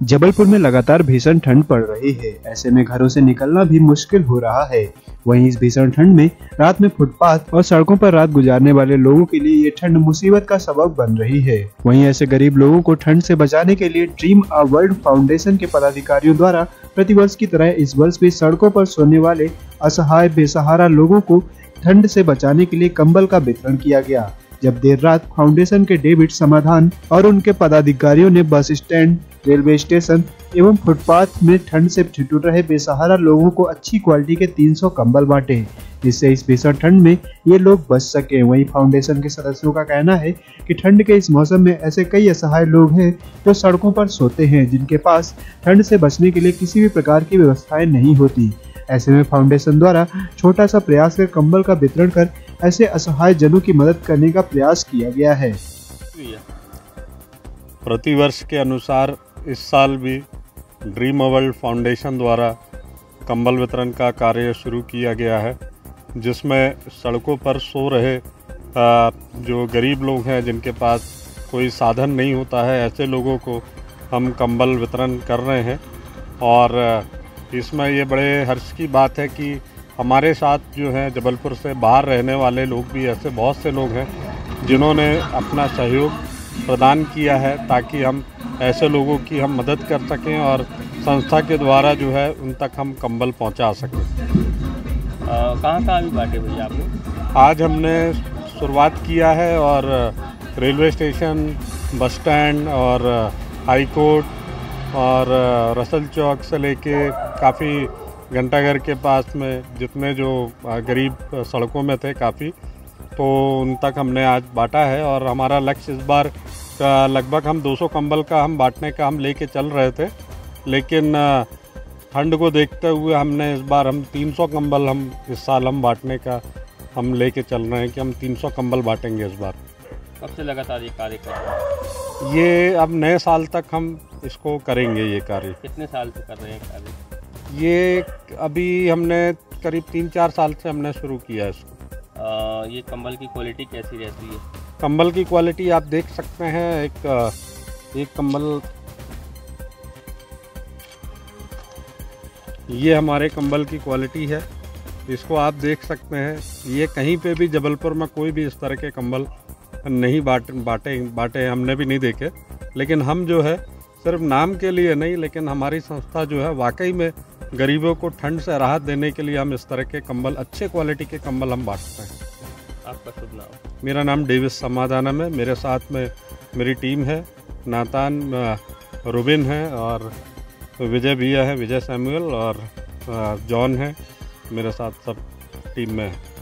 जबलपुर में लगातार भीषण ठंड पड़ रही है। ऐसे में घरों से निकलना भी मुश्किल हो रहा है। वहीं इस भीषण ठंड में रात में फुटपाथ और सड़कों पर रात गुजारने वाले लोगों के लिए ये ठंड मुसीबत का सबब बन रही है। वहीं ऐसे गरीब लोगों को ठंड से बचाने के लिए ड्रीम अ वर्ल्ड फाउंडेशन के पदाधिकारियों द्वारा प्रतिवर्ष की तरह इस वर्ष भी सड़कों पर सोने वाले असहाय बेसहारा लोगों को ठंड से बचाने के लिए कंबल का वितरण किया गया। जब देर रात फाउंडेशन के डेविड समाधान और उनके पदाधिकारियों ने बस स्टैंड, रेलवे स्टेशन एवं फुटपाथ में ठंड से ठिठुर रहे बेसहारा लोगों को अच्छी क्वालिटी के 300 कंबल बांटे, जिससे इस भीषण ठंड में ये लोग बच सके। वहीं फाउंडेशन के सदस्यों का कहना है कि ठंड के इस मौसम में ऐसे कई असहाय लोग हैं जो सड़कों पर सोते हैं, जिनके पास ठंड से बचने के लिए किसी भी प्रकार की व्यवस्थाएं नहीं होती। ऐसे में फाउंडेशन द्वारा छोटा सा प्रयास कर कंबल का वितरण कर ऐसे असहाय जनों की मदद करने का प्रयास किया गया है। प्रतिवर्ष के अनुसार इस साल भी ड्रीम अ वर्ल्ड फाउंडेशन द्वारा कंबल वितरण का कार्य शुरू किया गया है, जिसमें सड़कों पर सो रहे जो गरीब लोग हैं, जिनके पास कोई साधन नहीं होता है, ऐसे लोगों को हम कंबल वितरण कर रहे हैं। और इसमें ये बड़े हर्ष की बात है कि हमारे साथ जो है जबलपुर से बाहर रहने वाले लोग भी ऐसे बहुत से लोग हैं जिन्होंने अपना सहयोग प्रदान किया है, ताकि हम ऐसे लोगों की हम मदद कर सकें और संस्था के द्वारा जो है उन तक हम कंबल पहुंचा सकें। कहाँ भी बांटे भैया आपने? आज हमने शुरुआत किया है और रेलवे स्टेशन, बस स्टैंड और हाई कोर्ट और रसल चौक से लेके काफ़ी घंटाघर के पास में जितने जो गरीब सड़कों में थे काफ़ी, तो उन तक हमने आज बांटा है। और हमारा लक्ष्य इस बार लगभग हम 200 कंबल का हम बांटने का हम लेके चल रहे थे, लेकिन ठंड को देखते हुए हमने इस बार हम 300 कंबल हम इस साल हम बांटने का हम लेके चल रहे हैं कि हम 300 कंबल बांटेंगे इस बार। कब से लगातार ये कार्य कर रहे हैं? ये अब नए साल तक हम इसको करेंगे ये कार्य। कितने साल से कर रहे हैं कार्य? ये अभी हमने करीब 3-4 साल से हमने शुरू किया है इसको। ये कंबल की क्वालिटी कैसी रहती है? कंबल की क्वालिटी आप देख सकते हैं, एक कंबल, ये हमारे कंबल की क्वालिटी है, इसको आप देख सकते हैं। ये कहीं पे भी जबलपुर में कोई भी इस तरह के कंबल नहीं बांटे हमने भी नहीं देखे। लेकिन हम जो है सिर्फ नाम के लिए नहीं, लेकिन हमारी संस्था जो है वाकई में गरीबों को ठंड से राहत देने के लिए हम इस तरह के कंबल, अच्छे क्वालिटी के कंबल हम बांटते हैं। आपका शुभ नाम? मेरा नाम डेविड समाधानम है। मेरे साथ में मेरी टीम है, नातान, रुबिन है और विजय भैया है, विजय सैमुअल और जॉन है, मेरे साथ सब टीम में है।